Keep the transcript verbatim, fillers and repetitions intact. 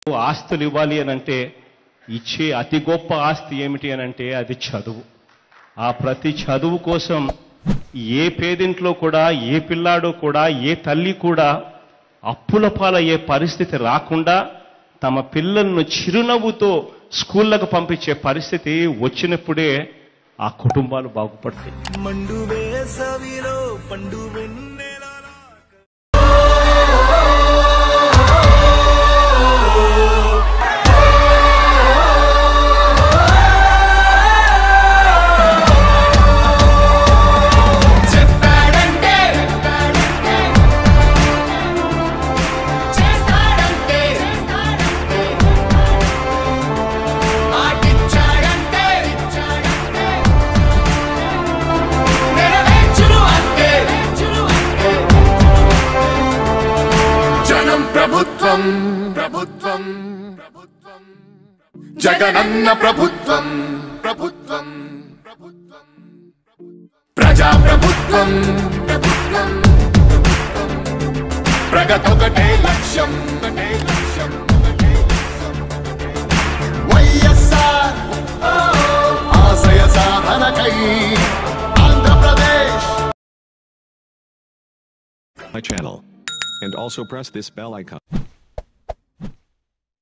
ఆస్తులు ఇవ్వాలి అని అంటే ఇచ్చే అతి గొప్ప ఆస్తి ఏమిటి అని అంటే అది చదువు. ఆ ప్రతి చదువు కోసం ఏ పేదింట్లో కూడా ఏ పిల్లాడు కూడా ఏ తల్లి కూడా అప్పుల పాలయ్యే పరిస్థితి రాకుండా తమ పిల్లలను చిరునవ్వుతో స్కూళ్లకు పంపించే పరిస్థితి వచ్చినప్పుడే ఆ కుటుంబాలు బాగుపడతాయి. మండు వేసవిలో పండు ప్రభుత్వం ప్రభుత్వం ప్రభుత్వం జగనన్న ప్రభుత్వం ప్రభుత్వం ప్రభుత్వం ప్రజా ప్రభుత్వం ప్రభుత్వం ప్రగతొకటే లక్ష్యం ఒకటే లక్ష్యం ఒకటే లక్ష్యం వైఎస్ఆర్ ఆశయ సాధనకై Andhra Pradesh. My channel. And also press this bell icon.